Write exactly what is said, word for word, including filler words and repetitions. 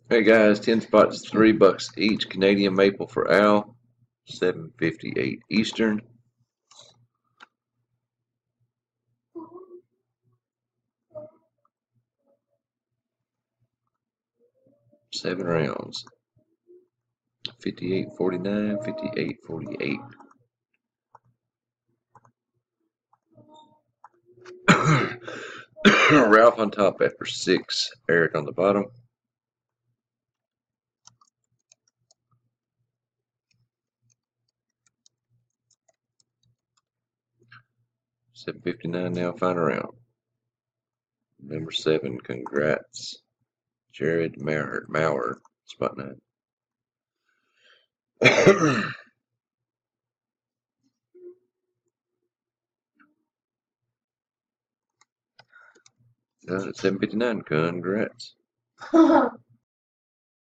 Hey guys, ten spots, three bucks each. Canadian maple for Al, seven fifty-eight Eastern. Seven rounds. fifty-eight forty-nine, fifty-eight forty-eight. Ralph on top after six. Eric on the bottom. seven fifty-nine now, final round. Number seven, congrats. Jared Maurer, Maurer spot nine. Done at seven fifty-nine, congrats.